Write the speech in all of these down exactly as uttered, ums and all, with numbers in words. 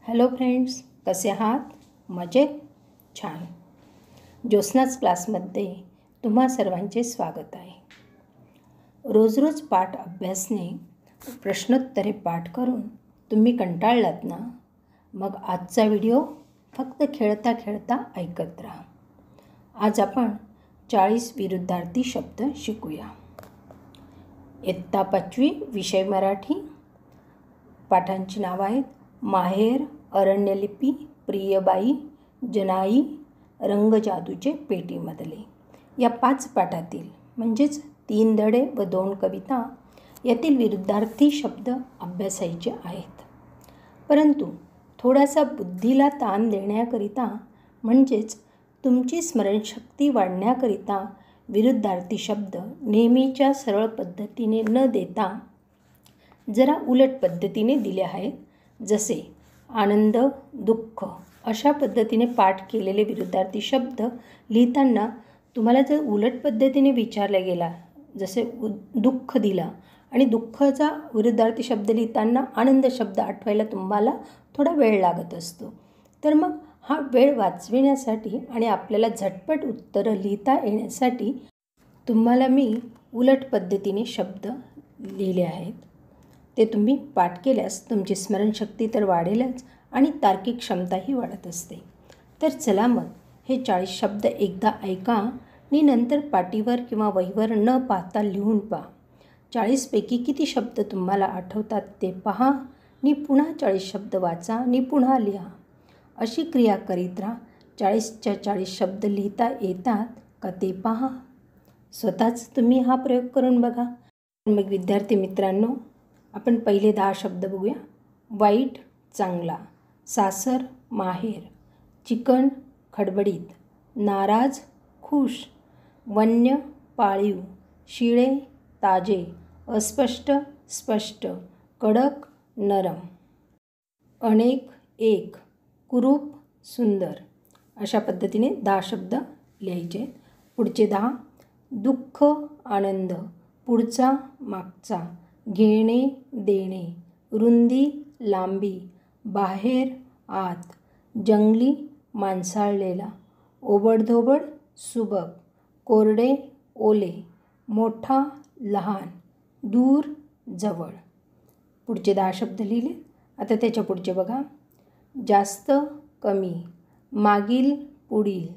Hello friends, कसे आहात? मजेत? छान. ज्योत्स्नाच क्लासमध्ये तुम्हा सर्वांचे स्वागत आहे. रोज रोज पाठ अभ्यासने, प्रश्नोत्तरे पाठ करून तुम्ही कंटाळलात ना? मग आजचा व्हिडिओ फक्त खेळता खेळता ऐकत राहा. आज आपण चाळीस विरुद्धार्थी शब्द शिकूया. इयत्ता पाचवी, विषय मराठी. पाठांची नावं आहेत माहेर, अरण्यलिपी, प्रियबाई, जनाई, रंगजादूचे पेटीमधले. या पाच पाठातील म्हणजेच तीन धडे व दोन कविता यातील विरुद्धार्थी शब्द अभ्यासायचे आहेत. परंतु थोडासा बुद्धीला ताण देण्याकरिता म्हणजेच तुमची स्मरणशक्ती वाढण्याकरिता विरुद्धार्थी शब्द नेहमीच्या सरळ पद्धतीने न देता जरा उलट पद्धतीने दिले आहेत. जसे आनंद, दुःख अशा पद्धतीने पाठ केलेले विरुद्धार्थी शब्द लिहिताना तुम्हाला जर उलट पद्धतीने विचारला गेला, जसे उ दुःख दिला आणि दुःखाचा विरुद्धार्थी शब्द लिहिताना आनंद शब्द आठवायला तुम्हाला थोडा वेळ लागत असतो. तर मग हा वेळ वाचविण्यासाठी आणि आपल्याला झटपट उत्तरं लिहिता येण्यासाठी तुम्हाला मी उलट पद्धतीने शब्द लिहिले आहेत. ते तुम्ही पाठ केल्यास तुमची स्मरणशक्ती तर वाढेलच आणि तार्किक क्षमताही वाढत असते. तर चला मग हे चाळीस शब्द एकदा ऐका आणि नंतर पाटीवर किंवा वहीवर न पाहता लिहून पहा. चाळीसपैकी किती शब्द तुम्हाला आठवतात ते पहा आणि पुन्हा चाळीस शब्द वाचा आणि पुन्हा लिहा. अशी क्रिया करीत राहा. चाळीसच्या चाळीस शब्द लिहिता येतात का ते पहा. स्वतःच तुम्ही हा प्रयोग करून बघा. मग विद्यार्थी मित्रांनो, आपण पहिले दहा शब्द बघूया. वाईट, चांगला. सासर, माहेर. चिकन, खडबडीत. नाराज, खुश. वन्य, पाळीव. शिळे, ताजे. अस्पष्ट, स्पष्ट. कडक, नरम. अनेक, एक. कुरूप, सुंदर. अशा पद्धतीने दहा शब्द लिहायचे. पुढचे दहा. दुःख, आनंद. पुढचा, मागचा. घेणे, देणे. रुंदी, लांबी. बाहेर, आत. जंगली, माणसाळलेला. ओबडधोबड, सुबक. कोरडे, ओले. मोठा, लहान. दूर, जवळ. पुढचे दहा शब्द लिहिले. आता त्याच्या पुढचे बघा. जास्त, कमी. मागील, पुढील.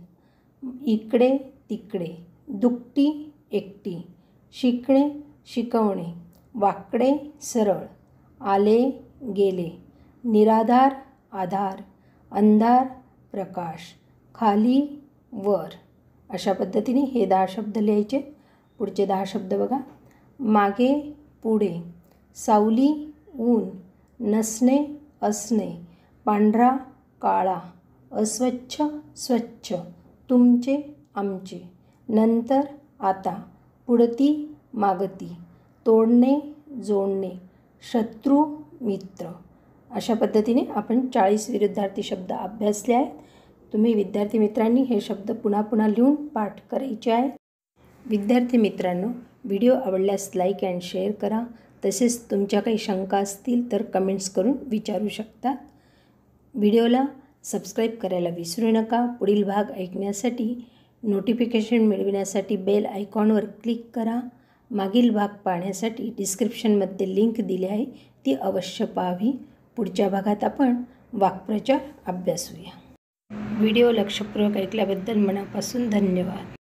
इकडे, तिकडे. दुकटी, एकटी. शिकणे, शिकवणे. वाकडे, सरळ. आले, गेले. निराधार, आधार. अंधार, प्रकाश. खाली, वर. अशा पद्धतीने हे दहा शब्द लिहायचे. पुढचे दहा शब्द बघा. मागे, पुढे. सावली, ऊन. नसणे, असणे. पांढरा, काळा. अस्वच्छ, स्वच्छ. तुमचे, आमचे. नंतर, आता. पुढती, मागती. तोडणे, जोडणे. शत्रू, मित्र. अशा पद्धतीने आपण चाळीस विरुद्धार्थी शब्द अभ्यासले आहेत. तुम्ही विद्यार्थी मित्रांनी हे शब्द पुन्हा पुन्हा लिहून पाठ करायचे आहेत. विद्यार्थी मित्रांनो, व्हिडिओ आवडल्यास लाईक अँड शेअर करा. तसेच तुमच्या काही शंका असतील तर कमेंट्स करून विचारू शकता. व्हिडिओला सबस्क्राईब करायला विसरू नका. पुढील भाग ऐकण्यासाठी, नोटिफिकेशन मिळविण्यासाठी बेल आयकॉनवर क्लिक करा. मागील भाग पाहण्यासाठी डिस्क्रिप्शनमध्ये लिंक दिली आहे, ती अवश्य पाहावी. पुढच्या भागात आपण वाक्प्रचार अभ्यासूया. व्हिडिओ लक्षपूर्वक ऐकल्याबद्दल मनापासून धन्यवाद.